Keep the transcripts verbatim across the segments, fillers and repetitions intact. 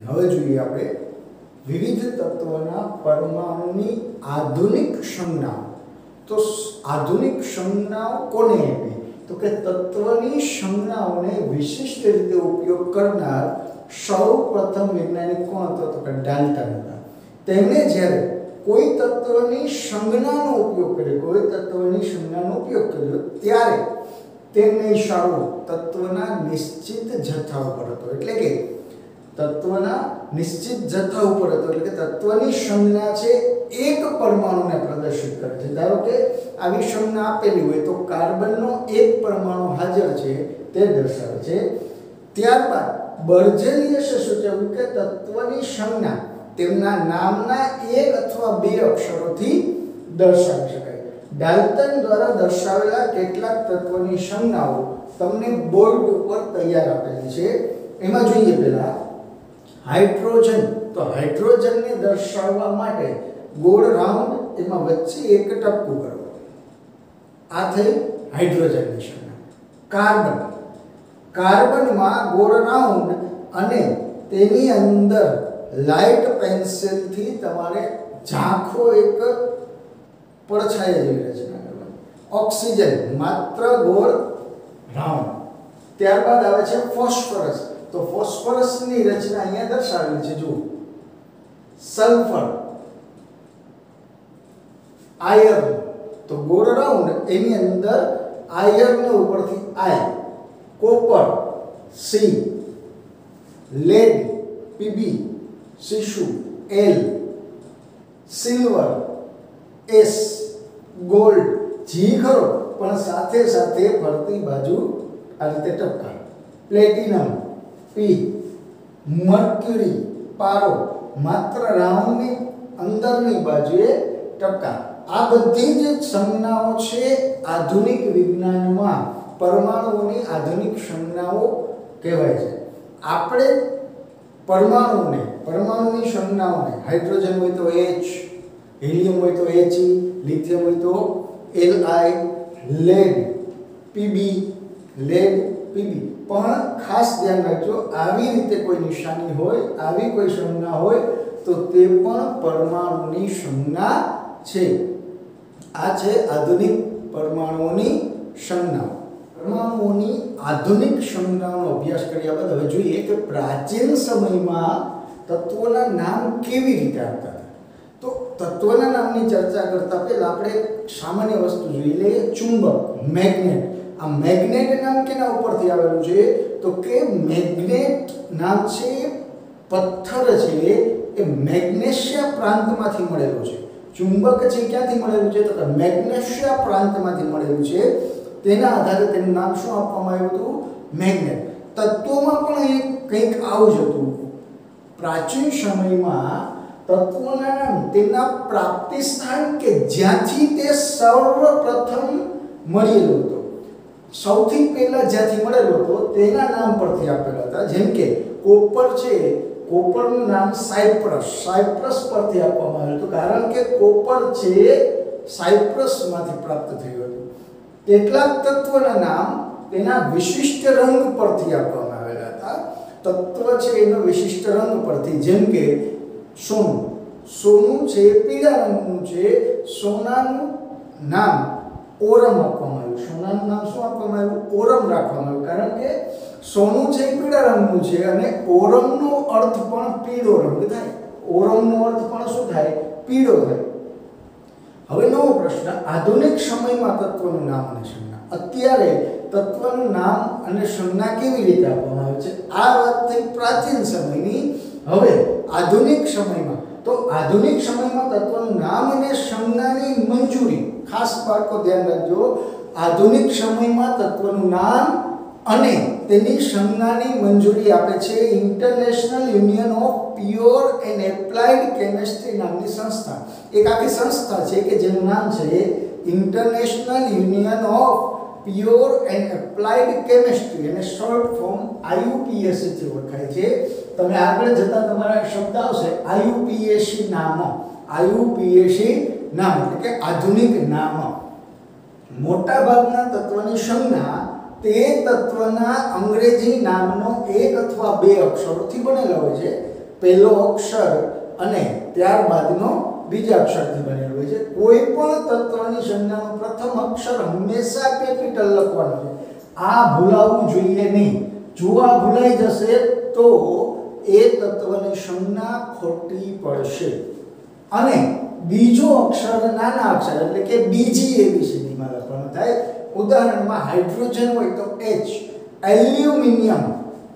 હવે જોઈએ આપણે વિવિધ તત્વના પરમાણુની આધુનિક સંજ્ઞાઓ. તો આધુનિક સંજ્ઞાઓ કોને આપી? તો કે તત્વની સંજ્ઞાઓને વિશિષ્ટ રીતે ઉપયોગ કરનાર સૌપ્રથમ વૈજ્ઞાનિક કોણ હતો? તો કે ડાલ્ટન હતા. તેમણે જ્યારે કોઈ તત્વની સંજ્ઞાનો ઉપયોગ કર્યો કોઈ તત્વની સંજ્ઞાનો ઉપયોગ કર્યો ત્યારે તેમને ઇશારો તત્વના નિશ્ચિત જથ્થા ઉપર હતો. એટલે કે તત્વના નિશ્ચિત જથ્થા ઉપર હતો. એટલે કે તત્વની સંજ્ઞા છે એક પરમાણુને પ્રદર્શિત કરે છે. ધારો કે આવી સંજ્ઞા આપેલી હોય તો કાર્બનનો એક પરમાણુ હાજર છે તે દર્શાવે છે. ત્યારબાદ બર્જેલિયસે સૂચવ્યું કે તત્વની સંજ્ઞા તેમના નામના એક અથવા બે અક્ષરોથી દર્શાવી શકાય. ડાલ્ટન દ્વારા દર્શાવેલા કેટલાક તત્વની સંજ્ઞાઓ તમને બોર્ડ ઉપર તૈયાર આપેલી છે. એમાં જોઈએ પહેલા હાઇડ્રોજન. તો હાઇડ્રોજનને દર્શાવવા માટે ગોળ રાઉન્ડ, એમાં વચ્ચે એક ટપકું કરો. આ થઈ હાઇડ્રોજનની સંજ્ઞા. કાર્બન. કાર્બનમાં ગોળ રાઉન્ડ અને તેની અંદર લાઇટ પેન્સિલથી તમારે ઝાંખો એક પડછાયા જેવી રચના કરવાની. ઓક્સિજન માત્ર ગોળ રાઉન્ડ. ત્યારબાદ આવે છે ફોસ્ફરસ. તો ફોસ્ફરસની રચના અહીંયા દર્શાવેલી છે. જુઓ, સલ્ફર, આયર્ન. તો ગોળ રાઉન્ડ, એની અંદર આયર્ન ઉપરથી આય, કોપર સી, લેડ પીબી, શીશુ L, silver S, gold G ખરો પણ સાથે સાથે ફરતી બાજુ આ રીતે ટપકા. પ્લેટિનમ પી, મર્ક્યુરી પારો માત્ર રાઉન્ડની અંદરની બાજુએ ટપકા. આ બધી જ સંજ્ઞાઓ છે આધુનિક વિજ્ઞાનમાં પરમાણુઓની આધુનિક સંજ્ઞાઓ કહેવાય છે. આપણે પરમાણુને પરમાણુની સંજ્ઞાઓને હાઇડ્રોજન હોય તો H, હિલિયમ હોય તો He, લિથિયમ હોય તો Li, lead PB, lead PB. પણ ખાસ ધ્યાન રાખજો, આવી રીતે કોઈ નિશાની હોય, આવી કોઈ સંજ્ઞા હોય તો તે પણ પરમાણુની સંજ્ઞા છે. આ છે આધુનિક પરમાણુઓની સંજ્ઞાઓ. પરમાણુઓની આધુનિક સંજ્ઞાઓનો અભ્યાસ કર્યા બાદ હવે જોઈએ કે પ્રાચીન સમયમાં તત્વોના નામ કેવી રીતે આપતા હતા. તો તત્વના નામની ચર્ચા કરતા પહેલા આપણે સામાન્ય વસ્તુ જોઈ લઈએ. ચુંબક, મેગ્નેટ. આ મેગ્નેટ નામ કેના ઉપરથી આવેલું છે? તો કે મેગ્નેટ નામ છે પથ્થર છે એ મેગ્નેશિયા પ્રાંતમાંથી મળેલું છે. ચુંબક છે ક્યાંથી મળેલું છે? તો કે મેગ્નેશિયા પ્રાંતમાંથી મળેલું છે. તેના આધારે તેનું નામ શું આપવામાં આવ્યું હતું? મેગ્નેટ. તત્વોમાં પણ એક કંઈક આવું જ હતું. પ્રાચીન સમયમાં તત્વોના નામ તેમના પ્રાપ્તિ સ્થાન કે જ્યાંથી તે સર્વપ્રથમ મળેલું હતો, સૌથી પહેલા જ્યાંથી મળેલો હતો તેના નામ પરથી આપેલા હતા. જેમ કે કોપર છે, કોપરનું નામ સાયપ્રસ, સાયપ્રસ પરથી આપવામાં આવ્યું હતું કારણ કે કોપર છે સાયપ્રસમાંથી પ્રાપ્ત થયું હતું. કેટલાક તત્વના નામ તેના વિશિષ્ટ રંગ પરથી આપવામાં આવેલા હતા. તત્વ છે એનો વિશિષ્ટ રંગ પરથી. જેમ કે સોનું. સોનું છે પીળા રંગનું છે. સોનાનું નામ ઓરમ આપવામાં આવ્યું. સોનાનું નામ શું આપવામાં આવ્યું? ઓરમ રાખવામાં આવ્યું કારણ કે સોનું છે પીળા રંગનું છે અને ઓરમનો અર્થ પણ પીળો રંગ થાય. ઓરમનો અર્થ પણ શું થાય? પીળો થાય. હવે નવો પ્રશ્ન, આધુનિક સમયમાં તત્વનું નામ અને સંજ્ઞા. અત્યારે તત્વનું નામ અને સંજ્ઞા કેવી રીતે આપવામાં આવે છે? આ વાત થઈ પ્રાચીન સમયની. હવે આધુનિક સમયમાં, તો આધુનિક સમયમાં તત્વનું નામ અને સંજ્ઞાની મંજૂરી, ખાસ બાળકો ધ્યાન રાખજો, આધુનિક સમયમાં તત્વનું નામ અને તેની સંજ્ઞાની મંજૂરી આપે છે international union of pure and applied chemistry નામની સંસ્થા. એક આખી સંસ્થા છે કે જેનું નામ છે international union of pure and applied chemistry, અને શોર્ટ ફોર્મ આઈયુપીએસસી થી ઓળખાય છે. તમે આગળ જતા તમારા શબ્દ આવશે આઈયુપીએસસી નામ. આઈયુપીએસસી નામ એટલે કે આધુનિક નામ. મોટા ભાગના તત્વની સંજ્ઞા તે તત્વના અંગ્રેજી નામનો એક અથવા બે અક્ષરોથી બનેલો હોય છે. પહેલો અક્ષર અને ત્યારબાદનો બીજા અક્ષરથી બનેલું હોય છે. કોઈ પણ તત્વની સંજ્ઞાનું પ્રથમ અક્ષર હંમેશા કેપિટલ લખવાનું છે. આ ભૂલાવવું જોઈએ નહીં. જો આ ભૂલાઈ જશે તો એ તત્વની સંજ્ઞા ખોટી પડશે. અને બીજો અક્ષર નાના અક્ષર એટલે કે બીજી એબીસીડીમાં લખવાનું થાય. ઉદાહરણમાં હાઇડ્રોજન હોય તો H, એલ્યુમિનિયમ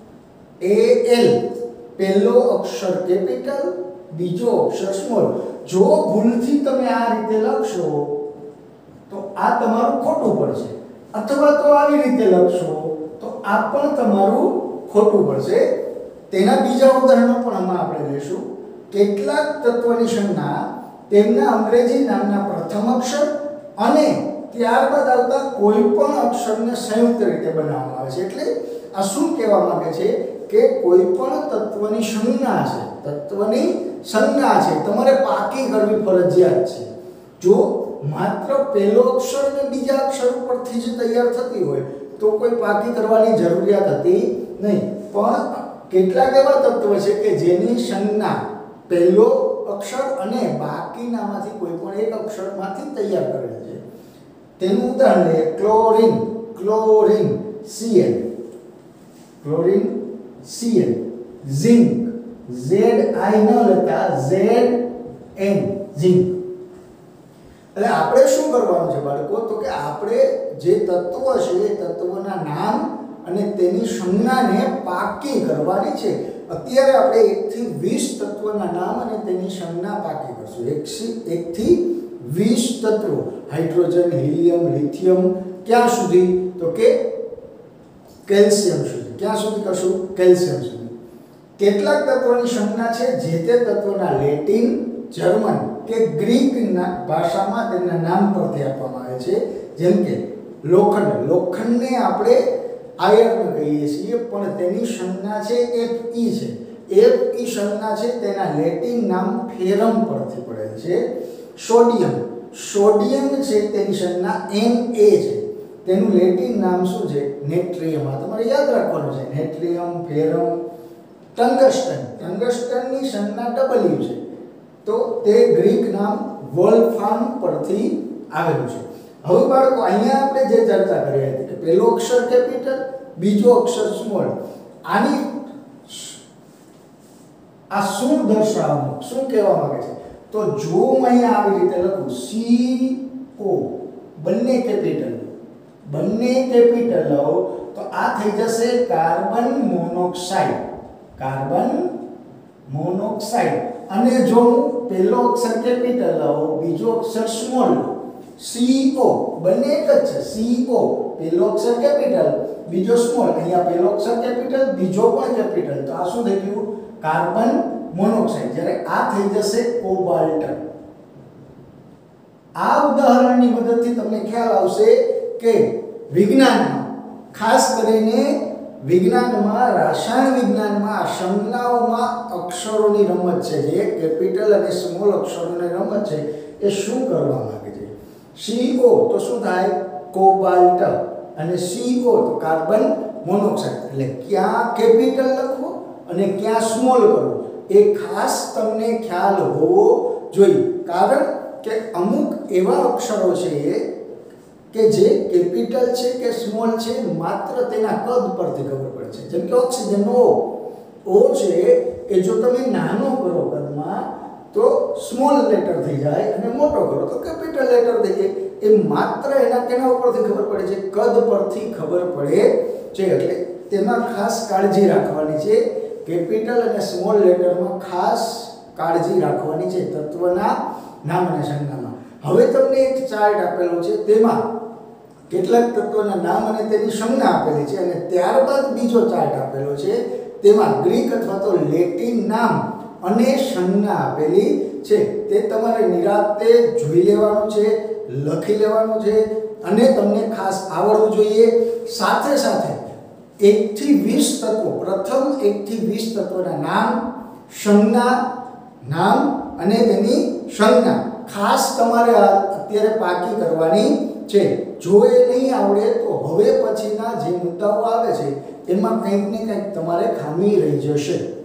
એલ, પહેલો અક્ષર કેપિટલ, બીજો અક્ષર સ્મોલ. જો ભૂલથી તમે આ રીતે લખશો તો આ તમારું ખોટું પડશે, અથવા તો આવી રીતે લખશો તો આ પણ તમારું ખોટું પડશે. તેના બીજા ઉદાહરણો પણ આમાં આપણે લઈશું. કેટલાક તત્વની સંજ્ઞા તેમના અંગ્રેજી નામના પ્રથમ અક્ષર અને ત્યારબાદ આવતા કોઈ પણ અક્ષરને સંયુક્ત રીતે બનાવવામાં આવે છે. એટલે આ શું કહેવા માંગે છે કે કોઈ પણ તત્વની સંજ્ઞા છે, તત્વની સંજ્ઞા છે તમારે પાકી કરવી ફરજિયાત છે. જો માત્ર પહેલો અક્ષર અને બીજા અક્ષર ઉપરથી જ તૈયાર થતી હોય તો કોઈ પાકી કરવાની જરૂરિયાત હતી નહીં. પણ કેટલાક એવા તત્વ છે કે જેની સંજ્ઞા પહેલો અક્ષર અને બાકીનામાંથી કોઈ પણ એક અક્ષરમાંથી તૈયાર કરેલ છે. તેનું ઉદાહરણ લઈએ. Chlorine, chlorine Cl, chlorine Cl. Zinc, Z I ન લેતા ઝેડ એન, ઝિંક. એટલે આપણે શું કરવાનું છે બાળકો, તો કે આપણે જે તત્વ છે એ તત્વના નામ અને તેની સંજ્ઞાને પાકી કરવાની છે. અત્યારે આપણે એક થી વીસ તત્વના નામ અને તેની સંજ્ઞા પાકી કરશું. એક થી વીસ તત્વો, હાઇડ્રોજન, હિલિયમ, લિથિયમ, ક્યાં સુધી, તો કે કેલ્શિયમ સુધી. ક્યાં સુધી કરશું? કેલ્શિયમ સુધી. કેટલાક તત્વોની સંજ્ઞા છે જે તે તત્વના લેટિન, જર્મન કે ગ્રીક ભાષામાં તેના નામ પરથી આપવામાં આવે છે. જેમ કે લોખંડ, લોખંડને આપણે આયર્ન કહીએ છીએ પણ તેની સંજ્ઞા છે Fe છે. Fe સંજ્ઞા છે તેના લેટિન નામ ફેરમ પરથી પડેલ છે. સોડિયમ, સોડિયમ છે તેની સંજ્ઞા Na છે. તેનું લેટિન નામ શું છે? નેટ્રિયમ. આ તમારે યાદ રાખવાનું છે. નેટ્રિયમ, ફેરમ. ટંગસ્ટન, ટંગસ્ટનની સંજ્ઞા W છે તો તે ગ્રીક નામ વોલ્ફામ પરથી આવેલું છે. હવે બાળકો અહીંયા આપણે જે ચર્ચા કરી હતી કે પહેલો અક્ષર કેપિટલ, બીજો અક્ષર સ્મોલ, આની આ શું દર્શાવવાનું, શું કહેવા માંગે છે? તો જો હું અહીંયા આવી રીતે લખું Co, બંને કેપિટલ, બંને કેપિટલ લો તો આ થઈ જશે કાર્બન મોનોક્સાઇડ, કાર્બન મોનોક્સાઇડ. અને જો હું પહેલો અક્ષર કેપિટલ લઉં, બીજો અક્ષર સ્મોલ, Co, બંને એક જ છે. Co, પહેલો અક્ષર કેપિટલ, બીજો સ્મોલ. અહીંયા પહેલો અક્ષર કેપિટલ, બીજો પણ કેપિટલ. તો આ શું થઈ ગયું? Carbon monoxide. જ્યારે આ થઈ જશે કોબાલ્ટ. આ ઉદાહરણની મદદથી તમને ખ્યાલ આવશે કે વિજ્ઞાનમાં, ખાસ કરીને વિજ્ઞાનમાં, રસાયણ વિજ્ઞાનમાં સંજ્ઞાઓમાં અક્ષરોની રમત છે, જે કેપિટલ અને સ્મોલ અક્ષરોની રમત છે, એ શું કરવા માંગે છે? Co તો શું થાય? કોબાલ્ટ. અને Co તો કાર્બન મોનોક્સાઇડ. એટલે ક્યાં કેપિટલ લખવો અને ક્યાં સ્મોલ કરવો એ ખાસ તમને ખ્યાલ હોવો જોઈએ. કારણ કે અમુક એવા અક્ષરો છે કે જે કેપિટલ છે કે સ્મોલ છે માત્ર તેના કદ પરથી ખબર પડે છે. જેમ કે ઓક્સિજનનો O, O છે એ જો તમે નાનો કરો કદમાં તો સ્મોલ લેટર થઈ જાય અને મોટો કરો તો કેપિટલ લેટર થઈ જાય. એ માત્ર એના કેના ઉપરથી ખબર પડે છે? કદ પરથી ખબર પડે છે. એટલે તેમાં ખાસ કાળજી રાખવાની છે. કેપિટલ અને સ્મોલ લેટરમાં ખાસ કાળજી રાખવાની છે તત્વના નામ અને સંજ્ઞામાં. હવે તમને એક ચાર્ટ આપેલો છે, તેમાં કેટલાક તત્વોના નામ અને તેની સંજ્ઞા આપેલી છે અને ત્યારબાદ બીજો ચાર્ટ આપેલો છે, તેમાં ગ્રીક અથવા તો લેટિન નામ અને સંજ્ઞા આપેલી છે. તે તમારે નિરાંતે જોઈ લેવાનું છે, લખી લેવાનું છે અને તમને ખાસ આવડવું જોઈએ. સાથે સાથે એક થી વીસ તત્વો, પ્રથમ એક થી વીસ તત્વોના નામ, સંજ્ઞા, નામ અને તેની સંજ્ઞા ખાસ તમારે અત્યારે પાકી કરવાની છે. જો એ નહીં આવડે તો હવે પછીના જે મુદ્દાઓ આવે છે એમાં કંઈક ને કંઈક તમારે ખામી રહી જશે.